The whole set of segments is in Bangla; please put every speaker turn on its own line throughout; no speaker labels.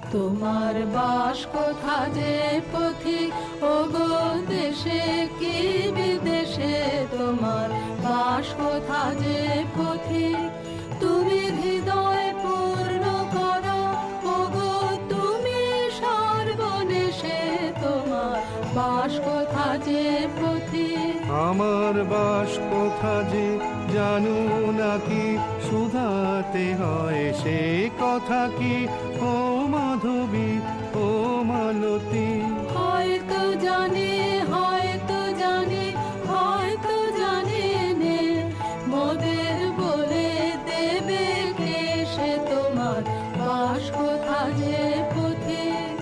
তোমার বাস কোথা যে পথিক, ওগো দেশে কি বিদেশে তোমার বাস কোথা যে পথিক। তুমি হৃদয় পূর্ণ করো, ওগো তুমি সর্বনেশে তোমার বাস কোথা যে পথিক।
আমার বাস কোথা যে জানো নাকি, শুধাতে হয় সে কথা কি ও মাধবী ও মালতী।
হয়তো জানি, হয়তো জানি, হয়তো জানি নে, মোদের বলে দেবে কে সে তোমার বাস কোথা যে পথিক।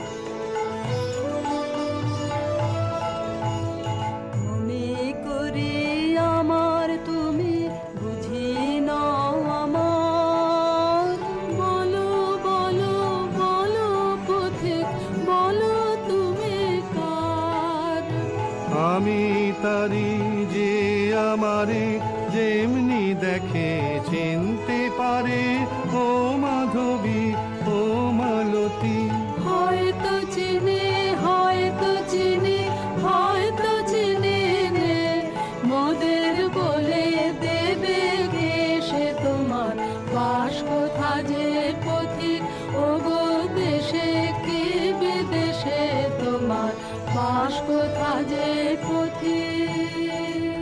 তুমি করি আমার, তুমি বুঝি নাও আমার। বলো বলো বলো পথিক, বলো তুমি কার।
আমি তারি যে আমারে যেমনি দেখে চিনতে পারে ও মাধবী ও মালতী।
হয়তো চিনি, হয়তো চিনি, হয়তো চিনি নে, মোদের বলে দেবে কে সে তোমার বাস কোথা যে পথিক। ওগো দেশে কি বিদেশে তোমার বাস কোথা যে পথিক।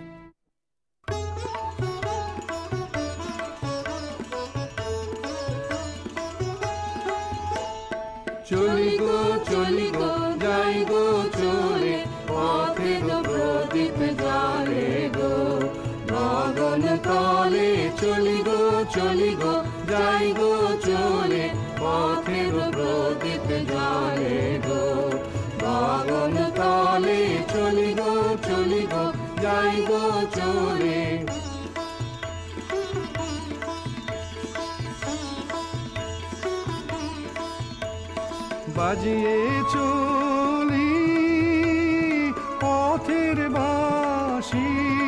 চলি গো চলি গো যাই গো চলে, পথে তো প্রদীপ জ্বালে গো গগন তলে। চলি গো চলি গো যাই গো চলে, পথে তো প্রদীপ জ্বালে গো গগন তলে। চলি গো চলি গো যাই গো চলে। বাজিয়ে চলি পথের বাঁশি,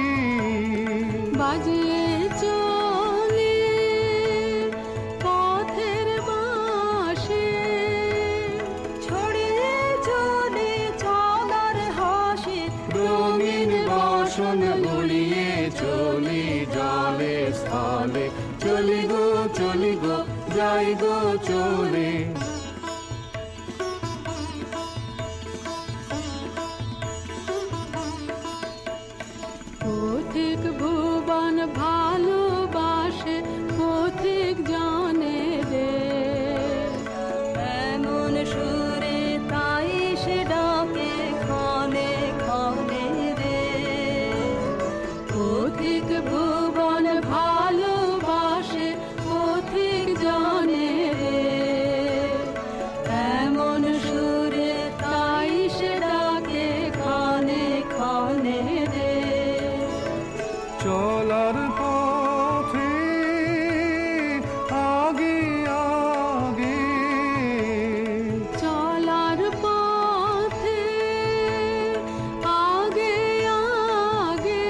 বাজিয়ে চলি পথের বাঁশি। ছড়িয়ে চলি চলার হাসি,
রঙিন বাসন গুলিয়ে চলি জলে স্থলে। চলি গো চলি গো যাই গো চলে।
পথিক ভুবন ভালোবাসে, পথিক জানে রে, এমন সুরে তাই সে ডাকে ক্ষণে ক্ষণে রে। পথিক ভুবন ভালোবাসে, পথিক জানে রে, এমন সুরে তাই সে ডাকে ক্ষণে ক্ষণে রে।
চলার পথে আগে আগে,
চলার পথে আগে আগে,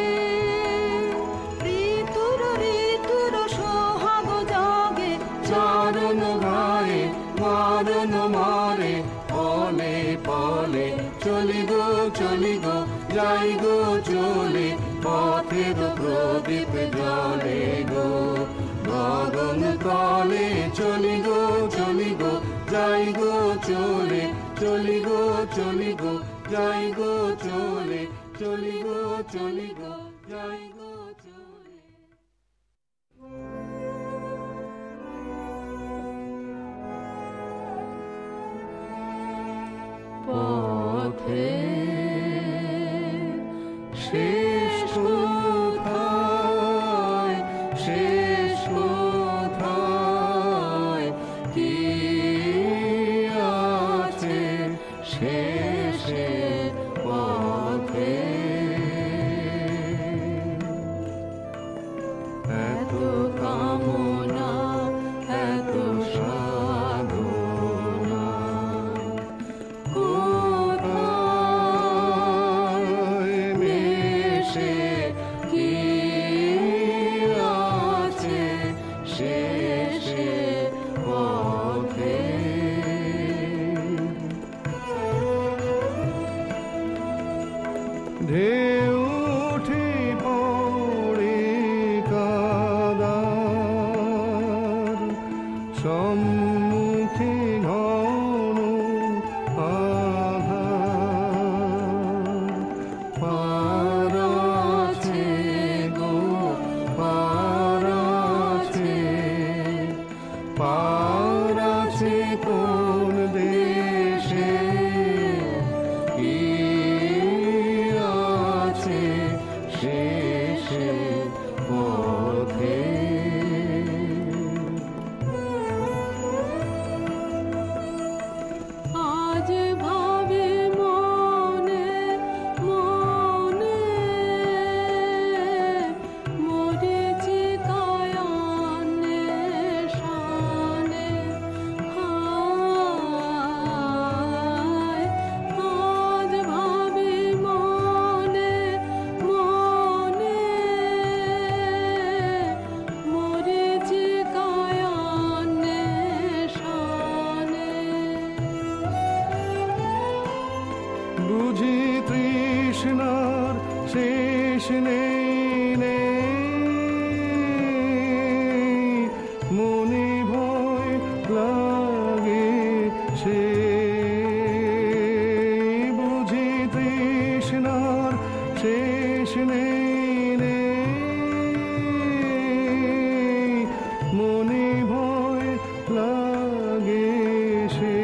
ঋতুর ঋতুর সোহাগ জাগে,
চারণ গায়ে মারণ মারে পলে পলে। চলি গো চলি গো যাই গো চলে, পথে তো প্রদীপ জ্বলে গো গগন তলে। চলি গো চলি গো যাই গো চলে। চলি গো চলি গো যাই গো চলে। চলি গো চলি গো যাই গো চলে।
পথে
শেষ কোথায়, শেষ কোথায়, কি আছে শেষে পথে। এত কামনা এত সাধনা, কোথায় মেশে কি আছে শেষে পথে। সম্মুখে ঘন আধার, পার আছে গো পার আছে, পার আছে কোন দেশে, কি আছে শেষে পথে।
আজ ভাবে মনে মনে মরীচিকায় অন্বেষণে, হায় আজ ভাবে মনে মনে মরীচিকায় অন্বেষণে।
বুঝি তৃষ্ণার শেষ নেই, মনে ভয় লাগে সে, বুঝি তৃষ্ণার শেষ নেই, মনে ভয় লাগে সে।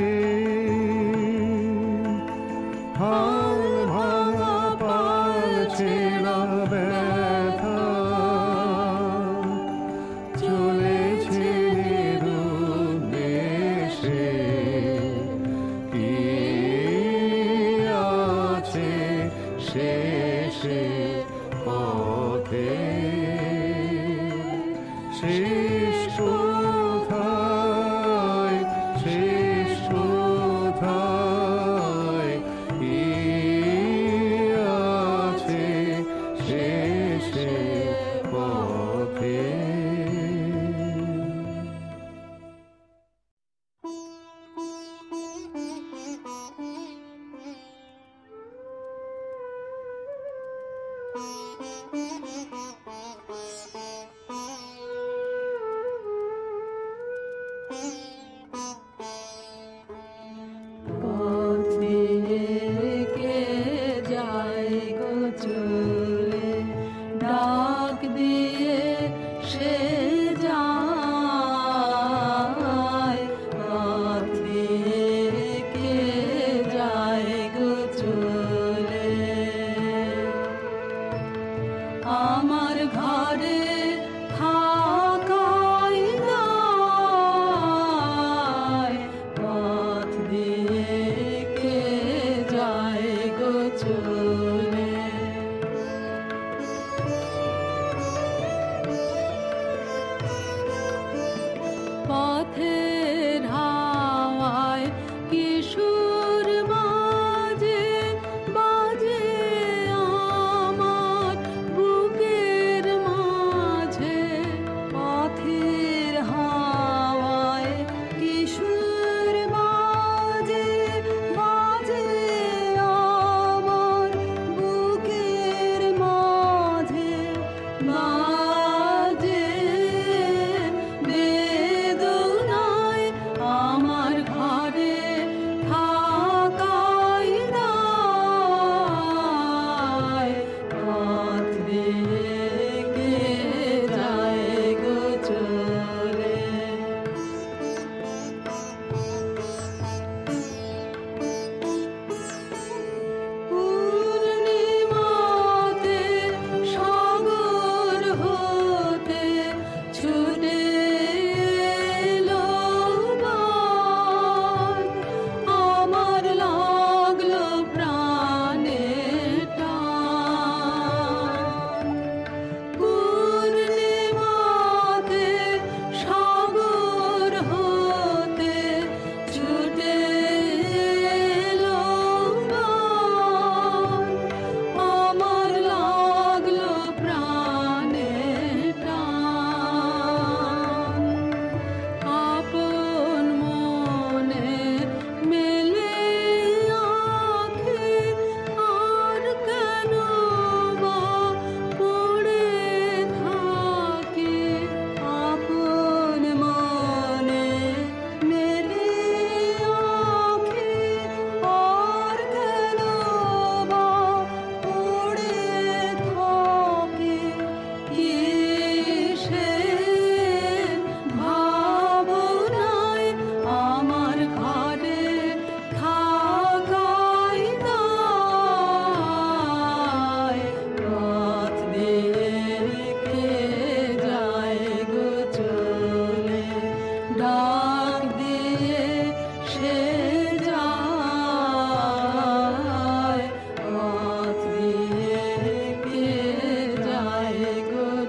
হাল ভাঙা পারছে না ব্যথা, চলেছে নিরুদ্দেশে, কি আছে শেষে পথে। শেষ কোথায়, শেষ কোথায়, কি আছে শেষে পথে।
পথ দিয়ে কে যায় গো চলে, ডাক দিয়ে সে যায়। পথ দিয়ে কে যায় গো চলে, আমার ঘরে থাকাই দায়। পথ দিয়ে কে যায় গো চলে, পথের হাওয়ায় কিশোর বাজে বাজে আমার বুকে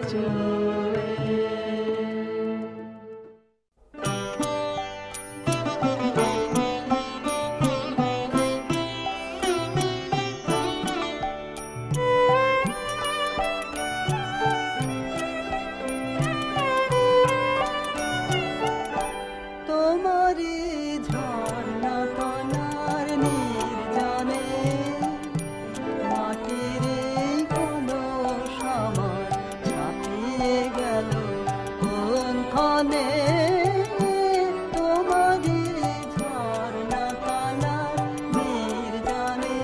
চলে
তোমারি ঝর্ণা তনার নির্জনে মাটির এই কলস আমার ছাপিয়ে গেল কোনখানে তোমারি ঝর্ণা তনার নির্জনে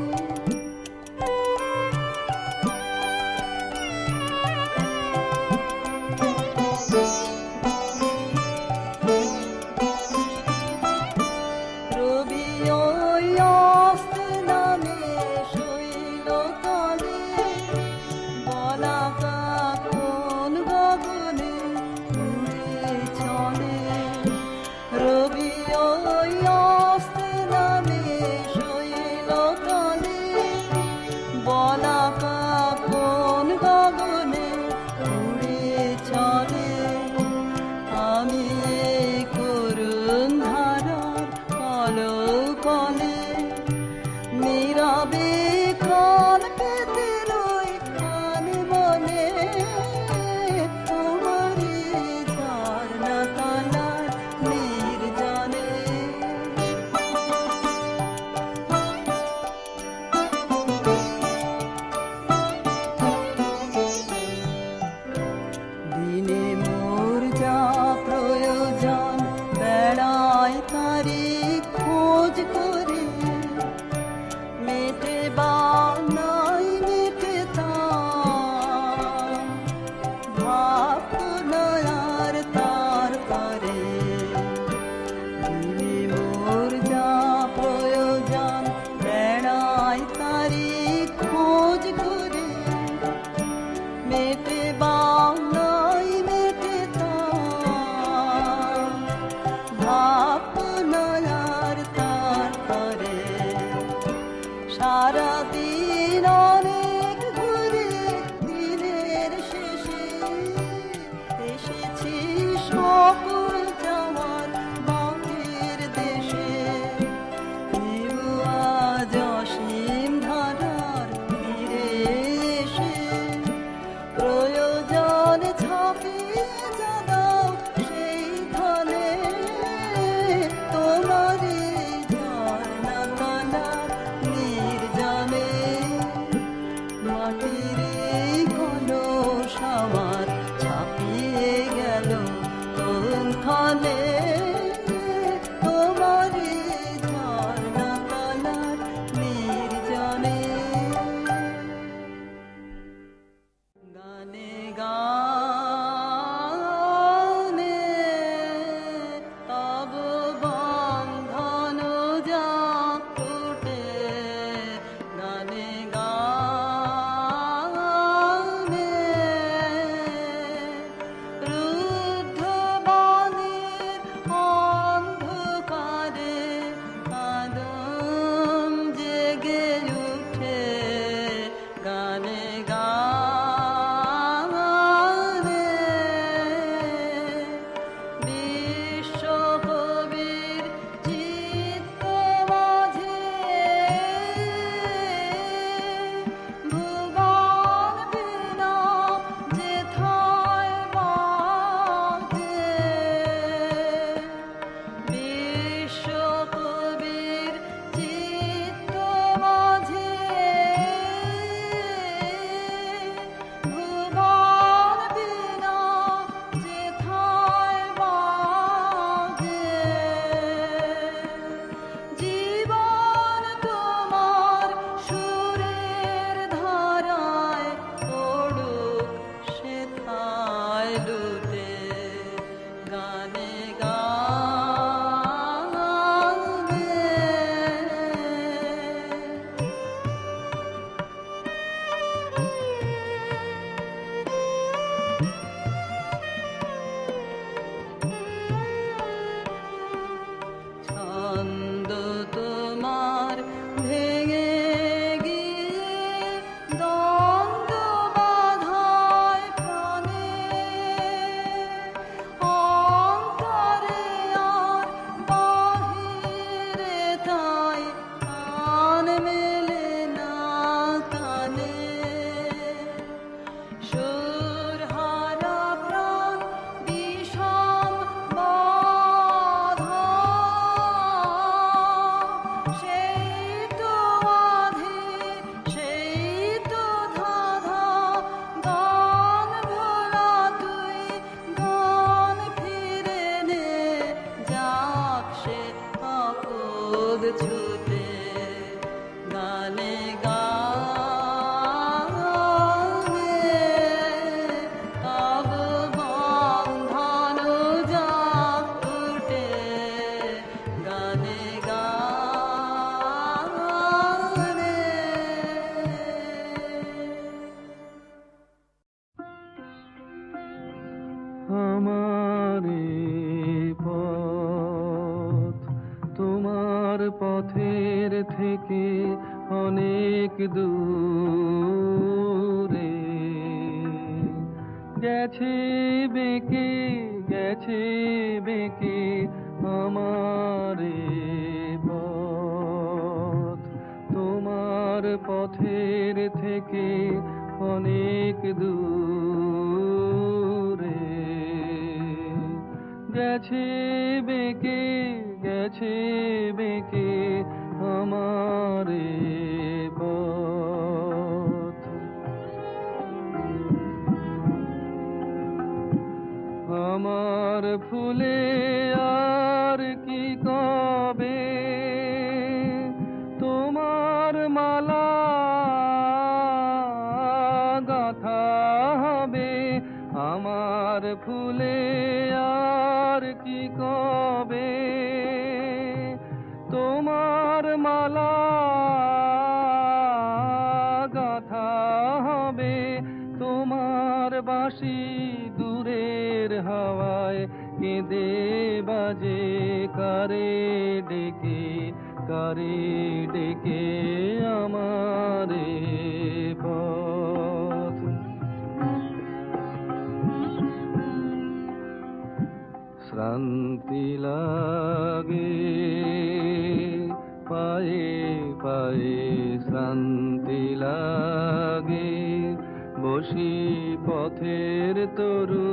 রবি ওই অস্তে নামে শৈল তলে বলাকা কোন গগনে উড়ে চলে রবি ওই অস্তে নামে শৈল তলে বলাকা কোন গগনে উড়ে চলে আমি করুণ ধারার কলো কলে নীরবে কান পেতে রই কান মনে তোমারি ঝর্ণা তলার নির্জনে দিনে মোর যা প্রয়োজন বেড়ায় তারি খোঁজ করে মেটে বা নাই মেটে ভাবনার তার পারে দিনে মোর যা প্রয়োজন বেড়ায় তারি খোঁজ করে মেটে বা নাই মেটে ভাবনার তার পরে সারা দিন অনেক ঘুরে দিনের শেষে এসেছি সকল যাওয়ার বাঁকের দেশে আজ অসীম ধারার তীরে এসে প্রয়োজন ছাপিয়ে যাদাও সেই ধনে তোমারি ঝর্ণা তলার নির্জনে মাটির এই কলস আমার ছাপিয়ে গেল কোনখানে তোমারি ঝর্ণা তলার নির্জনে গানে গানে তব বন্ধন যা টুটে গানে গানে রুদ্ধ বাণীর অন্ধকারে আদম জেগে উঠে গানে গানে
আমারে পথ তোমার পথের থেকে অনেক দূরে গেছে বেঁকে গেছে বেঁকে আমারে পথ তোমার পথের থেকে অনেক দূরে গেছে বেঁকে গেছে বেঁকে আমারে পথ আমার ফুলে আর কি কবে তোমার মালা গাঁথা হবে আমার ফুলে আর কি কবে তোমার মালা গাঁথা হবে তোমার বাঁশি দূরের হাওয়ায় কেঁদে বাজে কারে ডেকে আমারে পথ শ্রান্তি লাগে পায়ে পায়ে শ্রান্তি লাগে বসি পথের তরু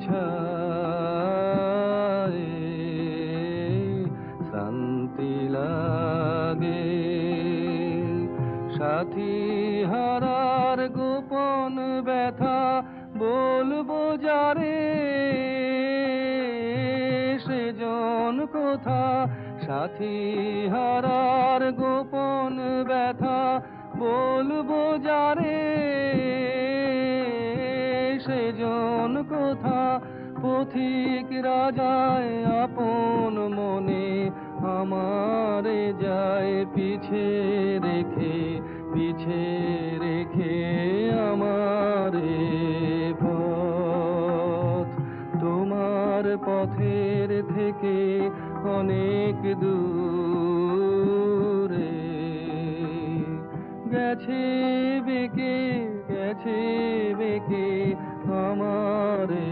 ছায়ে শান্তি লাগে সাথী হারার গোপন ব্যথা বলবো যারে সেজন কোথা সাথী হারার গোপন ব্যথা বলবো যারে সেজন কোথা পথিক রাজায় আপন মনে আমারে যায় পিছে রেখে আমারে পথ তোমার পথের থেকে অনেক দূরে গেছে বেঁকে আমারে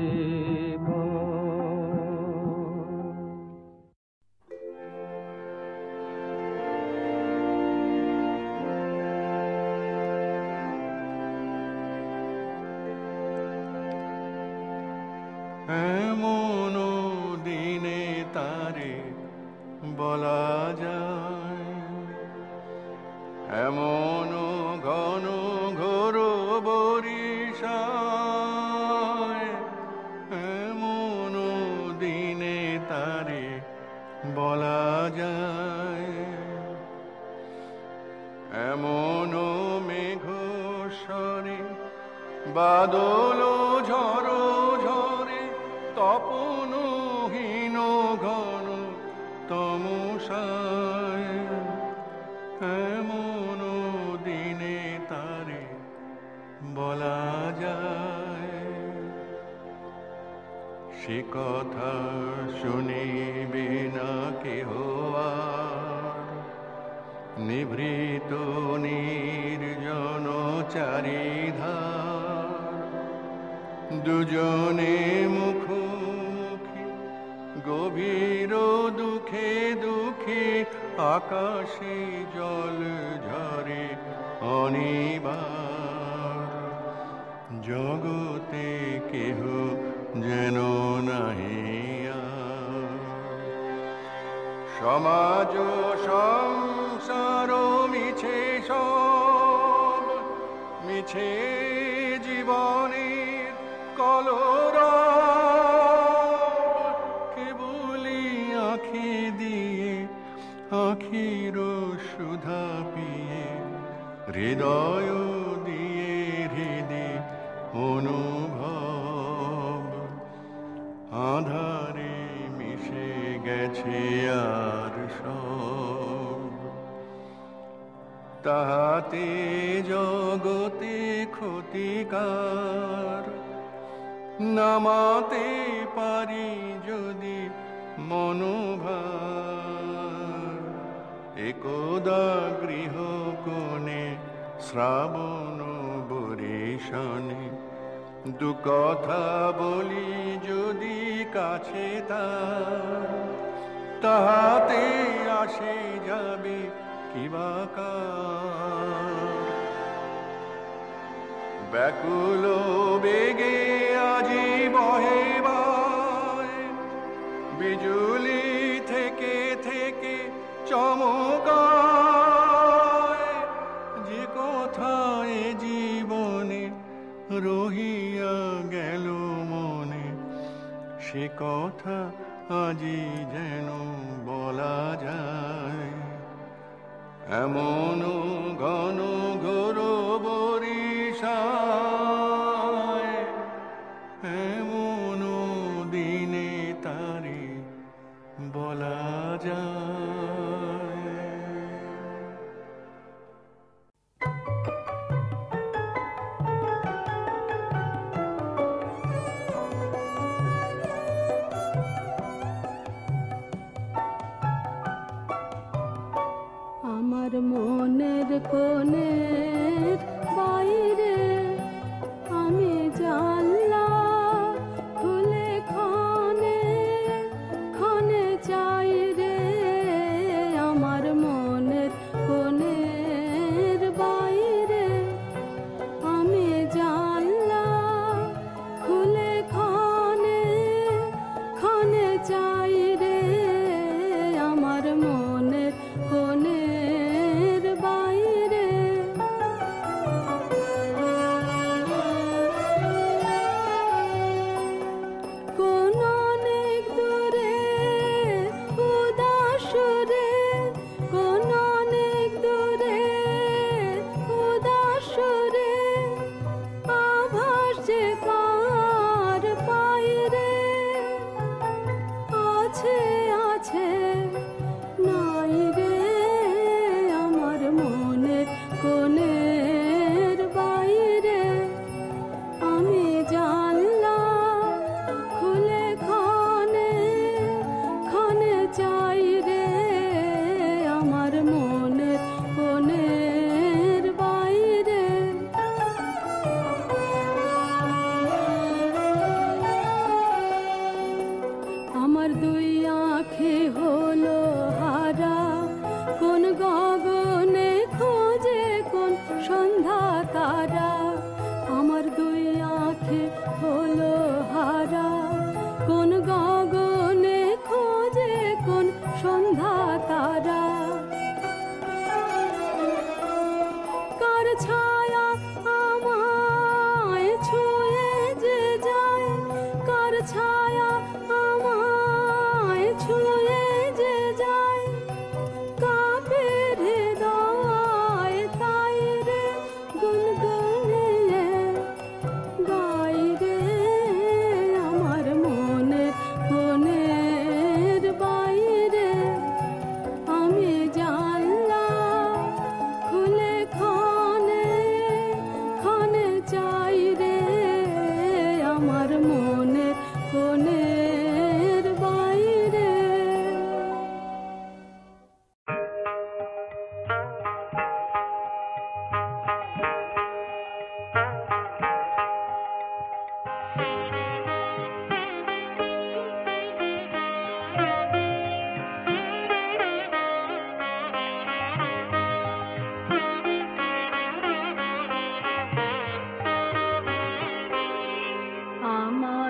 এমন দিনে তারে বলা যায় এমন ঘন ঘোর বরিশায় এমন দিনে তারে বলা যায় এমন মেঘ স্বরে বাদল ঝড় ঝরে তপনহীন ঘন তমসায় এমন দিনে তারে বলা যায় সে কথা শুনিবে না কেহ আর নিভৃত নির্জন চারিধার দুজনে মুখোমুখি গভীর দুঃখে দুঃখে আকাশে জল ঝরে অনিবার জগতে কেহ যেন নাহি আর সমাজ সংসার মিছে সব মিছে জীবনের কলরব কেবলি আঁখি দিয়ে আখির সুধা পিয়ে হৃদয় দিয়ে হৃদে অনুভব আধারে মিশে গেছে আর সব তাহাতে জগতে ক্ষতিকার নামাতে পারি যদি মনোভার, একদা গৃহ কোণে শ্রাবণ বরিশনে দু কথা বলি যদি কাছে তাহাতে আসে যাবে কিবাকা। ব্যাকুল বেগে আজি বহে বায়, বিজুলি থেকে থেকে চমকায়, যে কথায় জীবনে রহিয়া গেল মনে, সে কথা আজি যেন বলা যায়। এমন ঘন ঘোর বরিশায়, এমন দিনে তারে বলা যায়।
আমার মনের কোণের বাইরে আমি জানলা খুলে ক্ষণে ক্ষণে চাই রে। আমার মনের কোণের বাইরে আমি জানলা খুলে ক্ষণে ক্ষণে চাই রে। আমার মনের কোণের বাইরে কোন অনেক দূরে উদাস রে, কোন অনেক দূরে উদাস রে, আভাস যে কার পাই রে। আছে আছে নাই রে, আমার মনের কোণের বাইরে আমি জানলা খুলে ক্ষণে ক্ষণে চাই রে। আমার মনের কোণের বাইরে আমার দুই আঁখি হলো হারা, কোন গগনে খোঁজে কোন সন্ধ্যা তারা। আমার দুই আঁখি হলো হারা, কোন গগনে খোঁজে কোন সন্ধ্যা তারা। কার ছায়া আমায় ছুঁয়ে যে যায়, কার ছায়া আমায় ছুঁয়ে যে যায়, কাঁপে হৃদয় তাই রে গুনগুনিয়ে গাই রে। আমার মনের কোণের বাইরে আমি জানলা খুলে ক্ষণে ক্ষণে চাই রে। আমার মনের কোণের বাইরে আমার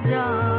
রাত